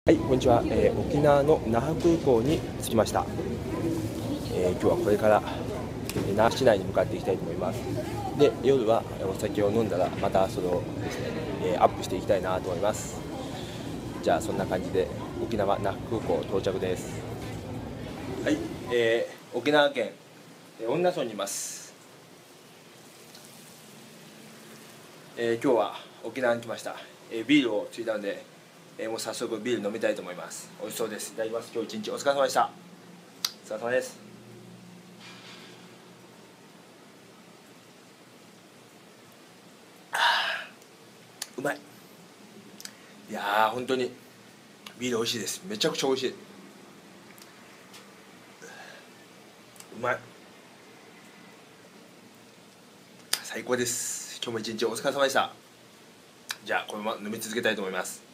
はい、こんにちは。沖縄の那覇空港に着きました。今日はこれから那覇市内に向かっていきたいと思います。で、夜はお酒を飲んだらまたそれをですね、アップしていきたいなと思います。じゃあそんな感じで沖縄那覇空港到着です。はい、沖縄県恩納村にいます。今日は沖縄に来ました。ビールをついたので、もう早速ビール飲みたいと思います。美味しそうです。いただきます。今日一日お疲れ様でした。お疲れ様です。うまい。いやー本当にビール美味しいです。めちゃくちゃ美味しい。うまい。最高です。今日も一日お疲れ様でした。じゃあこのまま飲み続けたいと思います。